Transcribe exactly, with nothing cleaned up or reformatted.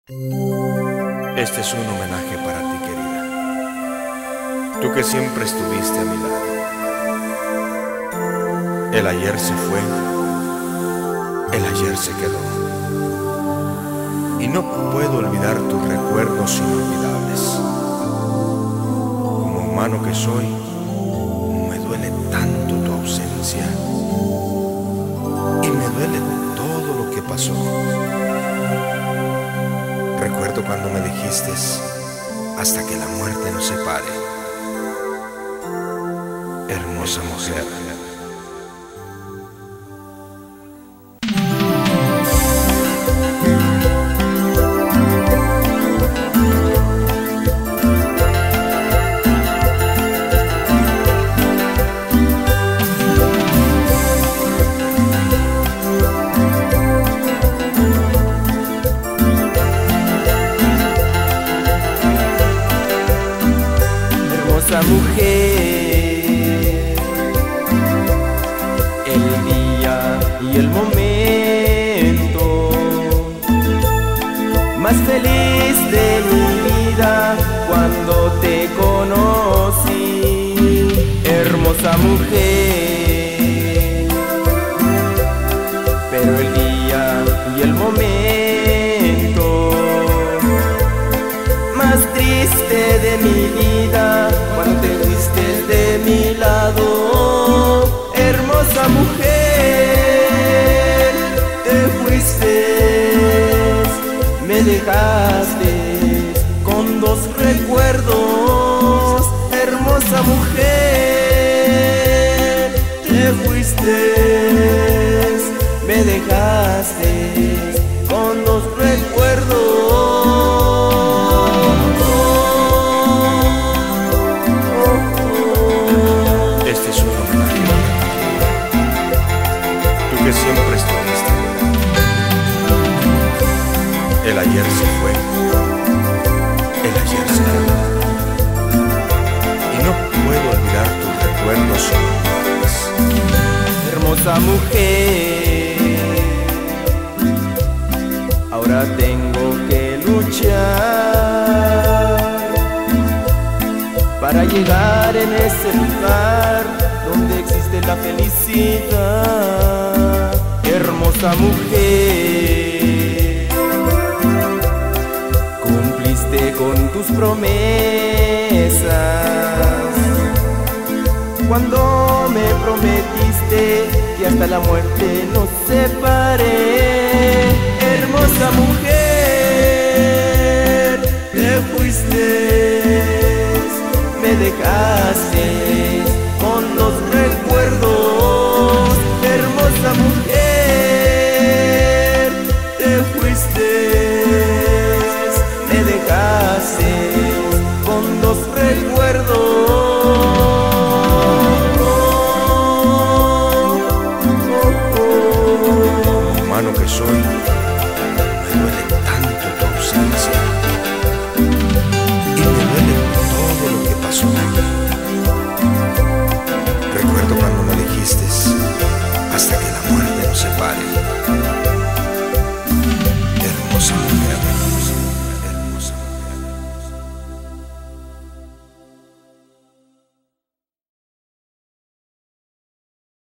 Este es un homenaje para ti, querida. Tú que siempre estuviste a mi lado. El ayer se fue, el ayer se quedó. Y no puedo olvidar tus recuerdos inolvidables. Como humano que soy, me duele tanto tu ausencia. Y me duele todo lo que pasó. Recuerdo cuando me dijiste, hasta que la muerte nos separe. Hermosa mujer. Hermosa mujer, el día y el momento más feliz de mi vida cuando te conocí. Hermosa mujer, pero el día y el momento más triste de mi vida cuando te fuiste de mi lado. Hermosa mujer, te fuiste, me dejaste con dos recuerdos. Hermosa mujer, te fuiste, me dejaste con dos recuerdos. Siempre estuviste. El ayer se fue, el ayer se quedó. Y no puedo olvidar tus recuerdos inolvidables. Hermosa mujer, ahora tengo que luchar para llegar en ese lugar donde existe la felicidad. Hermosa mujer, cumpliste con tus promesas cuando me prometiste que hasta la muerte nos separe. Hermosa mujer, te fuiste, me dejaste con los recuerdos. Hermosa mujer, te fuiste, me dejaste con dos recuerdos. Humano que soy, me duele tanto tu ausencia. Y me duele todo lo que pasó. Recuerdo cuando me dijiste, hasta que la muerte nos separe.